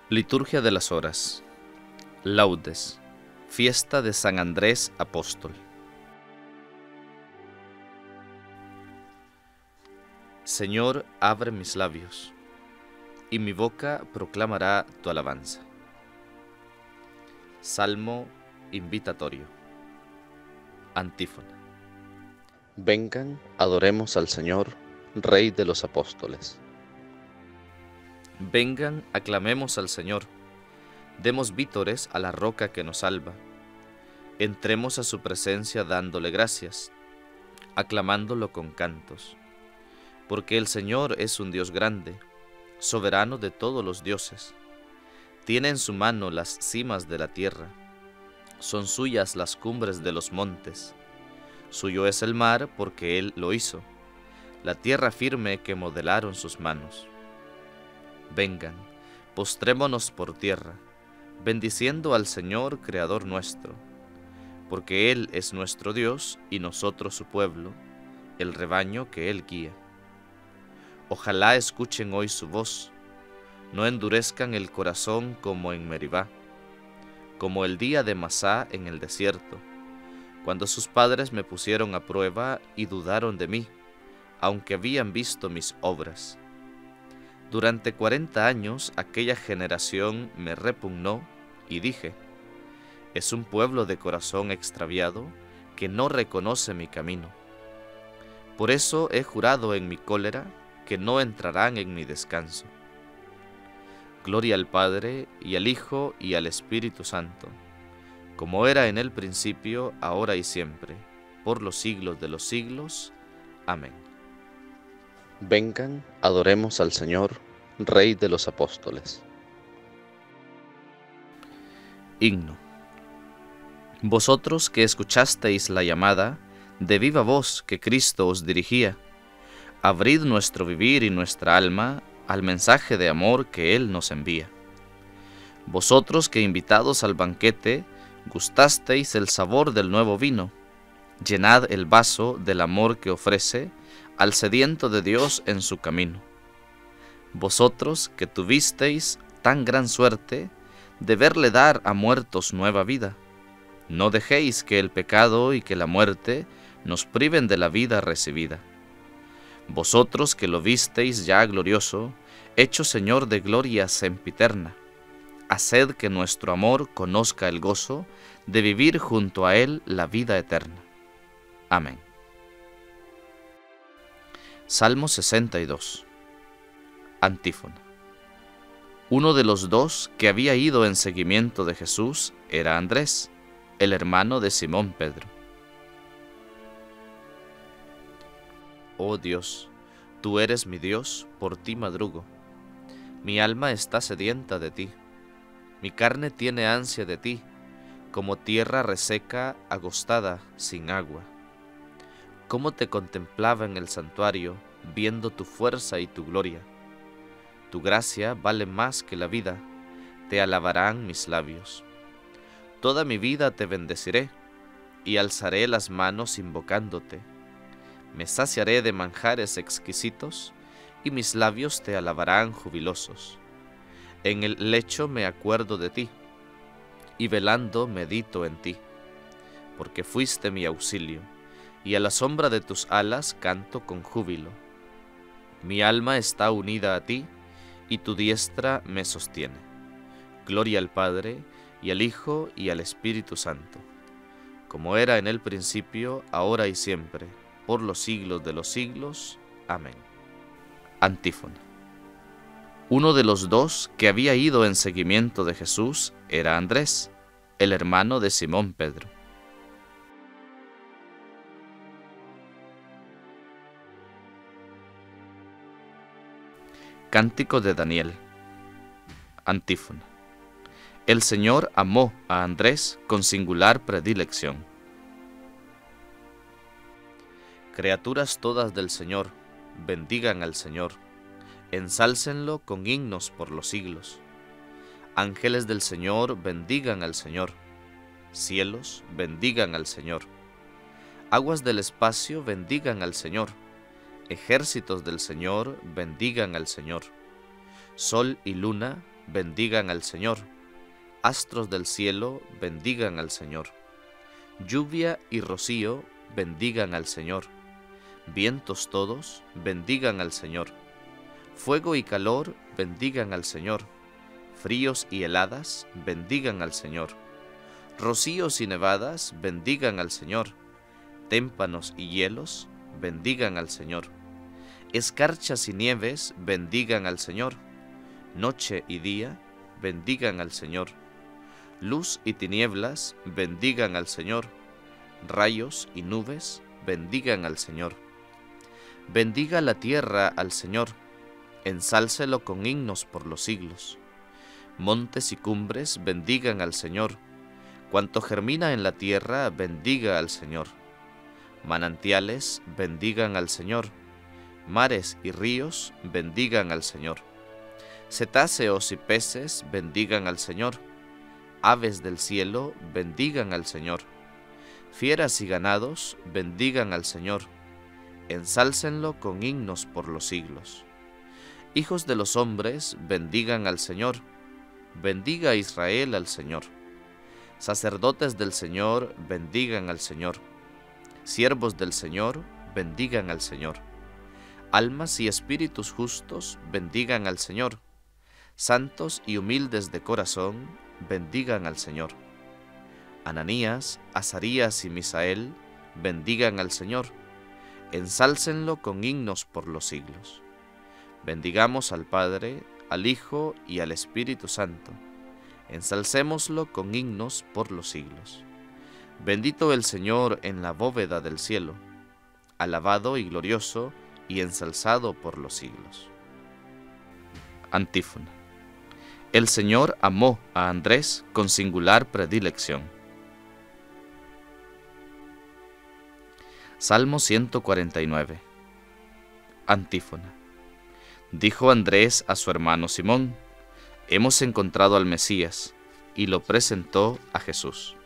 Liturgia de las Horas. Laudes. Fiesta de San Andrés Apóstol. Señor, abre mis labios, y mi boca proclamará tu alabanza. Salmo invitatorio. Antífona. Vengan, adoremos al Señor, Rey de los Apóstoles. Vengan, aclamemos al Señor, demos vítores a la roca que nos salva. Entremos a su presencia dándole gracias, aclamándolo con cantos. Porque el Señor es un Dios grande, soberano de todos los dioses. Tiene en su mano las cimas de la tierra, son suyas las cumbres de los montes. Suyo es el mar porque Él lo hizo, la tierra firme que modelaron sus manos. Vengan, postrémonos por tierra, bendiciendo al Señor Creador nuestro, porque Él es nuestro Dios y nosotros su pueblo, el rebaño que Él guía. Ojalá escuchen hoy su voz, no endurezcan el corazón como en Meribá, como el día de Masá en el desierto, cuando sus padres me pusieron a prueba y dudaron de mí, aunque habían visto mis obras. Durante 40 años aquella generación me repugnó y dije, es un pueblo de corazón extraviado que no reconoce mi camino. Por eso he jurado en mi cólera que no entrarán en mi descanso. Gloria al Padre, y al Hijo, y al Espíritu Santo, como era en el principio, ahora y siempre, por los siglos de los siglos. Amén. Vengan, adoremos al Señor, Rey de los Apóstoles. Himno. Vosotros que escuchasteis la llamada de viva voz que Cristo os dirigía, abrid nuestro vivir y nuestra alma al mensaje de amor que Él nos envía. Vosotros que invitados al banquete gustasteis el sabor del nuevo vino, llenad el vaso del amor que ofrece al sediento de Dios en su camino. Vosotros que tuvisteis tan gran suerte de verle dar a muertos nueva vida, no dejéis que el pecado y que la muerte nos priven de la vida recibida. Vosotros que lo visteis ya glorioso, hecho Señor de gloria sempiterna, haced que nuestro amor conozca el gozo de vivir junto a Él la vida eterna. Amén. Salmo 62. Antífona. Uno de los dos que había ido en seguimiento de Jesús era Andrés, el hermano de Simón Pedro. Oh Dios, tú eres mi Dios, por ti madrugo. Mi alma está sedienta de ti. Mi carne tiene ansia de ti, como tierra reseca, agostada, sin agua. Cómo te contemplaba en el santuario, viendo tu fuerza y tu gloria. Tu gracia vale más que la vida, te alabarán mis labios. Toda mi vida te bendeciré, y alzaré las manos invocándote. Me saciaré de manjares exquisitos, y mis labios te alabarán jubilosos. En el lecho me acuerdo de ti, y velando medito en ti, porque fuiste mi auxilio, y a la sombra de tus alas canto con júbilo. Mi alma está unida a ti, y tu diestra me sostiene. Gloria al Padre, y al Hijo, y al Espíritu Santo, como era en el principio, ahora y siempre, por los siglos de los siglos. Amén. Antífona. Uno de los dos que había ido en seguimiento de Jesús era Andrés, el hermano de Simón Pedro. Cántico de Daniel. Antífona. El Señor amó a Andrés con singular predilección. Criaturas todas del Señor, bendigan al Señor, ensálcenlo con himnos por los siglos. Ángeles del Señor, bendigan al Señor. Cielos, bendigan al Señor. Aguas del espacio, bendigan al Señor. Ejércitos del Señor, bendigan al Señor. Sol y luna, bendigan al Señor. Astros del cielo, bendigan al Señor. Lluvia y rocío, bendigan al Señor. Vientos todos, bendigan al Señor. Fuego y calor, bendigan al Señor. Fríos y heladas, bendigan al Señor. Rocíos y nevadas, bendigan al Señor. Témpanos y hielos, bendigan al Señor. Escarchas y nieves, bendigan al Señor. Noche y día, bendigan al Señor. Luz y tinieblas, bendigan al Señor. Rayos y nubes, bendigan al Señor. Bendiga la tierra al Señor, ensálcelo con himnos por los siglos. Montes y cumbres, bendigan al Señor. Cuanto germina en la tierra, bendiga al Señor. Manantiales, bendigan al Señor. Mares y ríos, bendigan al Señor. Cetáceos y peces, bendigan al Señor. Aves del cielo, bendigan al Señor. Fieras y ganados, bendigan al Señor. Ensálcenlo con himnos por los siglos. Hijos de los hombres, bendigan al Señor. Bendiga Israel al Señor. Sacerdotes del Señor, bendigan al Señor. Siervos del Señor, bendigan al Señor. Almas y espíritus justos, bendigan al Señor. Santos y humildes de corazón, bendigan al Señor. Ananías, Azarías y Misael, bendigan al Señor. Ensálcenlo con himnos por los siglos. Bendigamos al Padre, al Hijo y al Espíritu Santo. Ensalcémoslo con himnos por los siglos. Bendito el Señor en la bóveda del cielo, alabado y glorioso y ensalzado por los siglos. Antífona. El Señor amó a Andrés con singular predilección. Salmo 149. Antífona. Dijo Andrés a su hermano Simón: hemos encontrado al Mesías, y lo presentó a Jesús.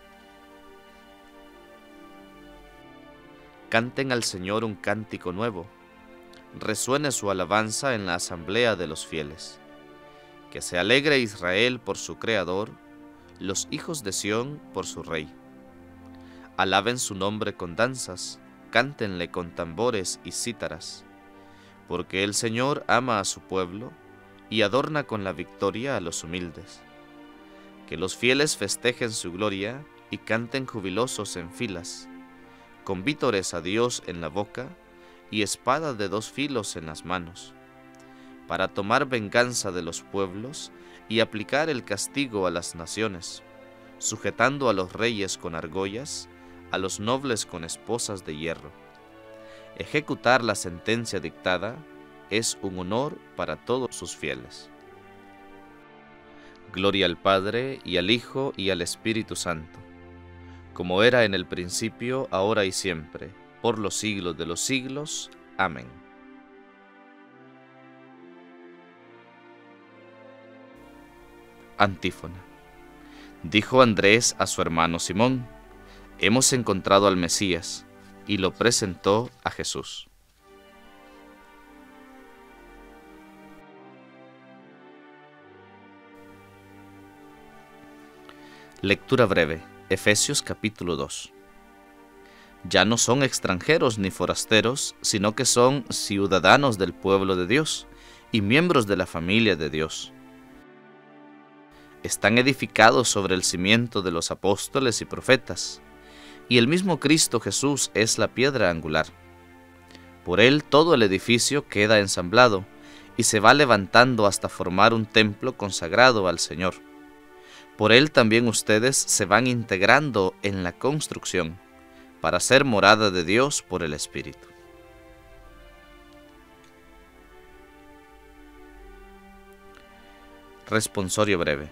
Canten al Señor un cántico nuevo, resuene su alabanza en la asamblea de los fieles. Que se alegre Israel por su Creador, los hijos de Sión por su Rey. Alaben su nombre con danzas, cántenle con tambores y cítaras, porque el Señor ama a su pueblo y adorna con la victoria a los humildes. Que los fieles festejen su gloria y canten jubilosos en filas, con vítores a Dios en la boca y espada de dos filos en las manos, para tomar venganza de los pueblos y aplicar el castigo a las naciones, sujetando a los reyes con argollas, a los nobles con esposas de hierro. Ejecutar la sentencia dictada es un honor para todos sus fieles. Gloria al Padre, y al Hijo, y al Espíritu Santo, como era en el principio, ahora y siempre, por los siglos de los siglos. Amén. Antífona. Dijo Andrés a su hermano Simón: hemos encontrado al Mesías, y lo presentó a Jesús. Lectura breve. Efesios capítulo 2. Ya no son extranjeros ni forasteros, sino que son ciudadanos del pueblo de Dios y miembros de la familia de Dios. Están edificados sobre el cimiento de los apóstoles y profetas, y el mismo Cristo Jesús es la piedra angular. Por él todo el edificio queda ensamblado y se va levantando hasta formar un templo consagrado al Señor. Por él también ustedes se van integrando en la construcción, para ser morada de Dios por el Espíritu. Responsorio breve.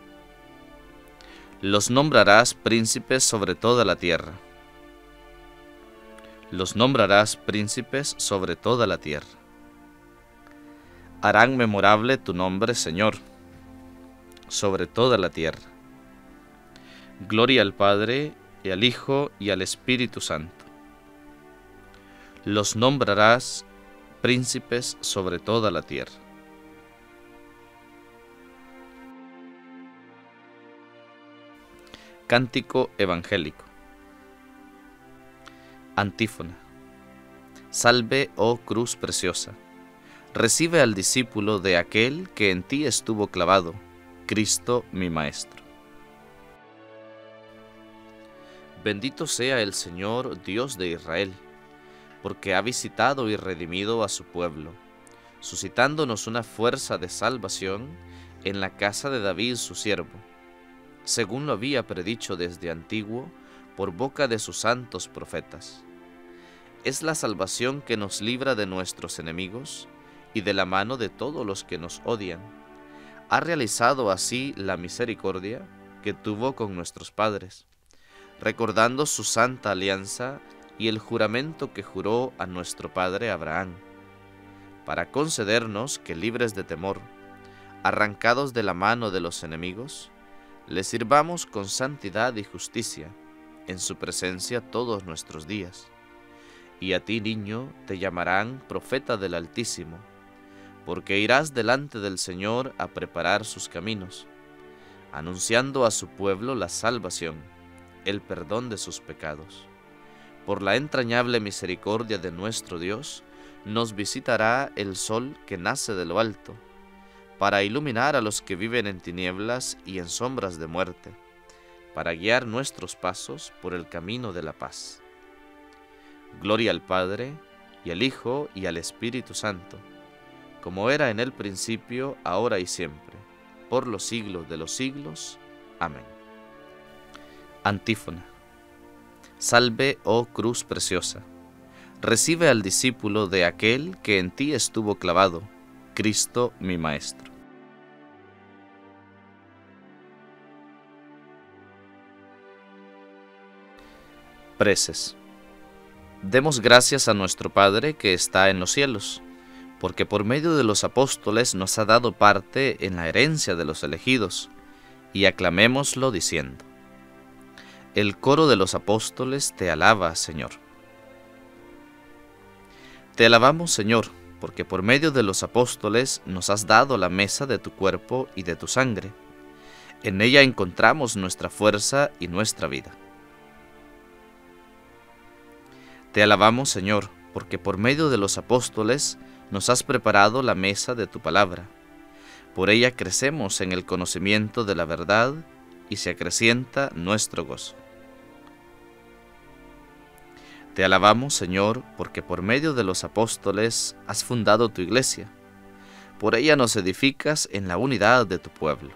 Los nombrarás príncipes sobre toda la tierra. Los nombrarás príncipes sobre toda la tierra. Harán memorable tu nombre, Señor, sobre toda la tierra. Gloria al Padre, y al Hijo, y al Espíritu Santo. Los nombrarás príncipes sobre toda la tierra. Cántico evangélico. Antífona. Salve, oh cruz preciosa. Recibe al discípulo de aquel que en ti estuvo clavado, Cristo mi Maestro. Bendito sea el Señor, Dios de Israel, porque ha visitado y redimido a su pueblo, suscitándonos una fuerza de salvación en la casa de David su siervo, según lo había predicho desde antiguo por boca de sus santos profetas. Es la salvación que nos libra de nuestros enemigos y de la mano de todos los que nos odian. Ha realizado así la misericordia que tuvo con nuestros padres, recordando su santa alianza y el juramento que juró a nuestro padre Abraham, para concedernos que, libres de temor, arrancados de la mano de los enemigos, le sirvamos con santidad y justicia en su presencia todos nuestros días. Y a ti, niño, te llamarán profeta del Altísimo, porque irás delante del Señor a preparar sus caminos, anunciando a su pueblo la salvación, el perdón de sus pecados. Por la entrañable misericordia de nuestro Dios, nos visitará el sol que nace de lo alto, para iluminar a los que viven en tinieblas y en sombras de muerte, para guiar nuestros pasos por el camino de la paz. Gloria al Padre, y al Hijo, y al Espíritu Santo, como era en el principio, ahora y siempre, por los siglos de los siglos. Amén. Antífona. Salve, oh cruz preciosa. Recibe al discípulo de aquel que en ti estuvo clavado, Cristo mi Maestro. Preces. Demos gracias a nuestro Padre que está en los cielos, porque por medio de los apóstoles nos ha dado parte en la herencia de los elegidos, y aclamémoslo diciendo: el coro de los apóstoles te alaba, Señor. Te alabamos, Señor, porque por medio de los apóstoles nos has dado la mesa de tu cuerpo y de tu sangre. En ella encontramos nuestra fuerza y nuestra vida. Te alabamos, Señor, porque por medio de los apóstoles nos has preparado la mesa de tu palabra. Por ella crecemos en el conocimiento de la verdad y se acrecienta nuestro gozo. Te alabamos, Señor, porque por medio de los apóstoles has fundado tu iglesia. Por ella nos edificas en la unidad de tu pueblo.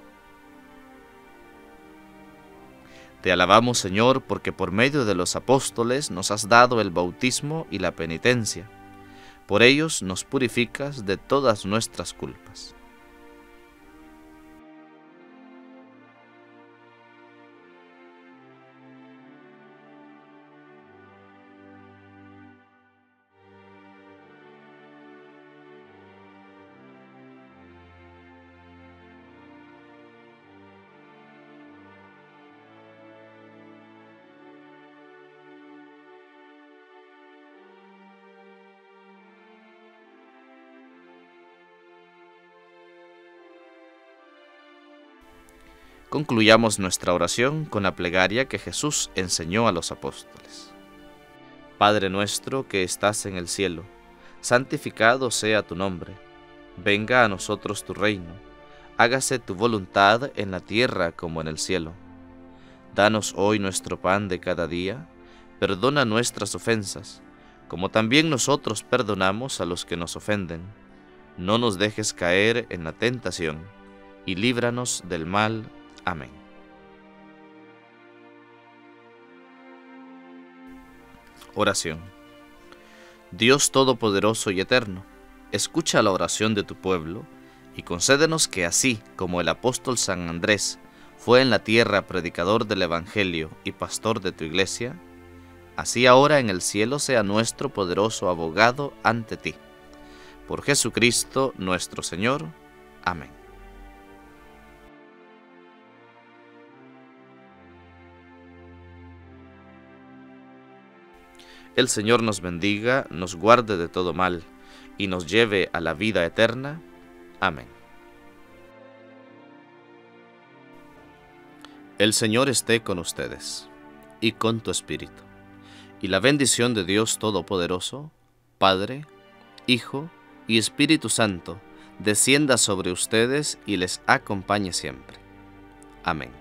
Te alabamos, Señor, porque por medio de los apóstoles nos has dado el bautismo y la penitencia. Por ellos nos purificas de todas nuestras culpas. Concluyamos nuestra oración con la plegaria que Jesús enseñó a los apóstoles. Padre nuestro que estás en el cielo, santificado sea tu nombre. Venga a nosotros tu reino. Hágase tu voluntad en la tierra como en el cielo. Danos hoy nuestro pan de cada día. Perdona nuestras ofensas, como también nosotros perdonamos a los que nos ofenden. No nos dejes caer en la tentación, y líbranos del mal. Amén. Oración. Dios Todopoderoso y Eterno, escucha la oración de tu pueblo y concédenos que así como el apóstol San Andrés fue en la tierra predicador del Evangelio y pastor de tu iglesia, así ahora en el cielo sea nuestro poderoso abogado ante ti. Por Jesucristo nuestro Señor. Amén. El Señor nos bendiga, nos guarde de todo mal, y nos lleve a la vida eterna. Amén. El Señor esté con ustedes y con tu espíritu. Y la bendición de Dios Todopoderoso, Padre, Hijo y Espíritu Santo, descienda sobre ustedes y les acompañe siempre. Amén.